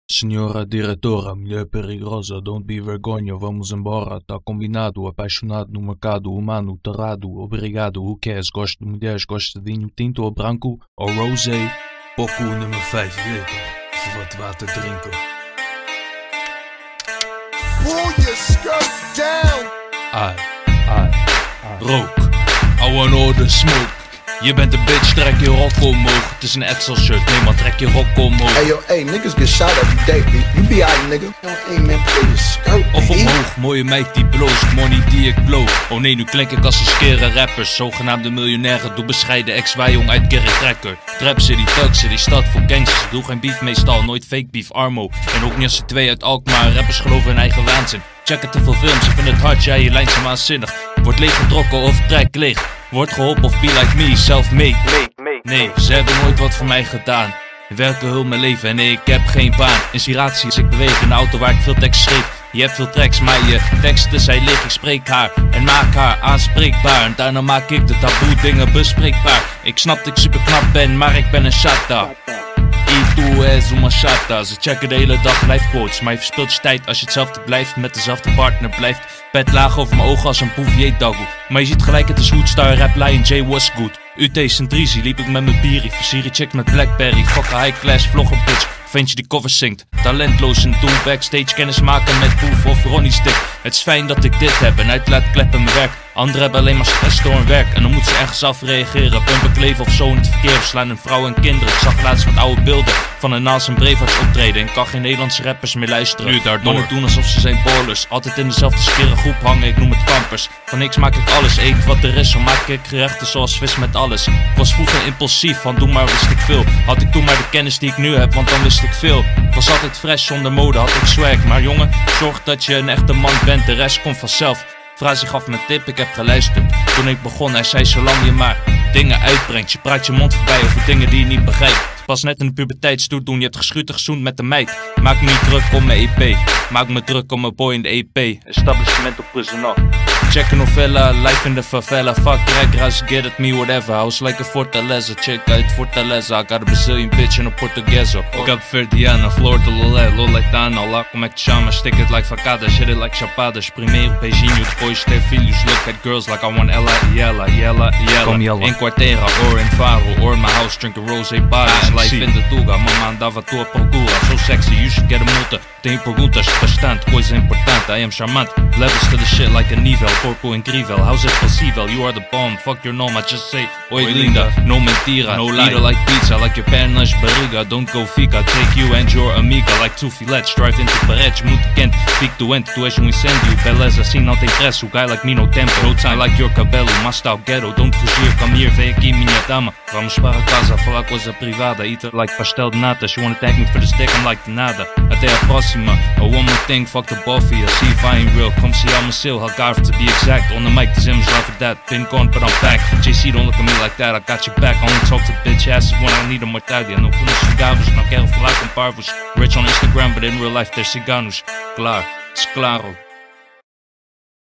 Signora diretora, mulher perigosa, don't be vergonha, vamos embora, tá combinado, apaixonado no mercado humano, tarado, obrigado, who cares, gosto de mulheres, gosto de vinho tinto ou branco, ou rosé. Pokoe nummer 5, weet je, voor wat water drinken. Pull your skirt down. Ai, rook, I want all the smoke. Je bent een bitch, trek je rok omhoog. Het is een Excel shirt, nee man, trek je rok omhoog. Hey yo, hey, niggas get shot every day, you be alright, nigga. Yo, hey man, pull your skirt. Of omhoog, mooie meid die bloost, money die ik blow. Oh nee, nu klink ik als een skere rappers. Zogenaamde miljonairen, doe bescheiden ex-wijong uit Gerrit Trekker. Trap City, Thug City, stad voor gangsters. Doe geen beef meestal, nooit fake beef, armo. En ook niet als ze twee uit Alkmaar. Rappers geloven in eigen waanzin. Checken te veel films, ze vinden het hard, jij je lijnt ze waanzinnig. Wordt leeggetrokken of trek leeg. Wordt geholpen of be like me, self-made. Nee, ze hebben nooit wat voor mij gedaan. Werken heel mijn leven en nee, ik heb geen baan. Inspiratie is ik beweeg in de auto waar ik veel tekst schreef. Je hebt veel tracks, maar je teksten zij leeg. Ik spreek haar en maak haar aanspreekbaar. En daarna maak ik de taboe dingen bespreekbaar. Ik snap dat ik super knap ben, maar ik ben een chata. Y tu es una chata. Ze checken de hele dag live quotes, maar je verspilt je tijd als je hetzelfde blijft, met dezelfde partner blijft. Pet laag over mijn ogen als een Bouvier dagoe. Maar je ziet gelijk het is Hoodstar, rap Lion J was good. UT Centrizi liep ik met mijn bierie. Versieren chick met Blackberry, fuck a high class vlogger bitch. Ventje die covers zingt, talentloos en doel backstage kennis maken met Boef of Ronnie Stick. Het is fijn dat ik dit heb en uitlaatklep in mijn werk. Anderen hebben alleen maar stress door hun werk en dan moeten ze ergens afreageren. Pumpen, kleven of zo in het verkeer, verslaan hun vrouwen en kinderen. Ik zag laatst wat oude beelden van een Naals en Brevaarts optreden en kan geen Nederlandse rappers meer luisteren. Nu daardoor mannen doen alsof ze zijn ballers, altijd in dezelfde skere groep hangen, ik noem het kampers. Van niks maak ik alles, eet wat er is, zo maak ik gerechten zoals vis met alles. Ik was vroeger impulsief, van doe maar wist ik veel. Had ik toen maar de kennis die ik nu heb, want dan wist ik veel. Ik was altijd fresh, zonder mode had ik swag. Maar jongen, zorg dat je een echte man bent, de rest komt vanzelf. Frazi gaf me een tip, ik heb geluisterd. Toen ik begon, hij zei zolang je maar dingen uitbrengt. Je praat je mond voorbij over dingen die je niet begrijpt. Pas net in de puberteit stoet doen, je hebt geschuurd en gezoend met de meid. Maak me niet druk om mijn EP, maak me druk om mijn boy in de EP. Establishment op Prisonal. Check a novella, life in the favela. Fuck regras, get at me, whatever. House like a Fortaleza, chick uit Fortaleza. I got a Brazilian bitch in a Portugueso. Cabo Verdeana, Florida, Lolé, Loletana. Lá como é que chama, stick it like facadas, hit it like chapadas. Primeiro beijinho, depois ter filhos. Look at girls like I want ela, yella, yella, yella. Em quarteira, or in faro, or my house, drinking rosé bottles. Life in the Tuga, mama andava à tua procura. So sexy, you should get a multa. Tenho perguntas, bastante, coisa importante. I am charmante, levels to the shit like a nível. Porco incrível, how's it possível? You are the bomb, fuck your nome, I just say oi linda, no mentira, no lie. Eat her like pizza, like your pernas barriga. Don't go fica, take you and your amiga like two filetes. Drive into Paredes, muito quente, fico doente, tu és incêndio. Beleza assim não tem preço, guy like me no tempo. No time like your cabelo, my style ghetto. Don't fugir, come here, vem aqui minha dama. Vamos para casa, falar coisa privada. Eat it like pastel de nata, she wanna thank me for the stick, I'm like de nada. Até a próxima, oh one more thing, fuck the Buffy, see if I ain't real. Come see I'm a seal, Algarve to be exact. On the mic, the Zim's right for that. Been gone, but I'm back. JC, don't look at me like that. I got your back. I only talk to bitch asses when I need a mortalha. No com os cigarros, não quero falar com parvos. Rich on Instagram, but in real life they're ciganos. Claro, claro.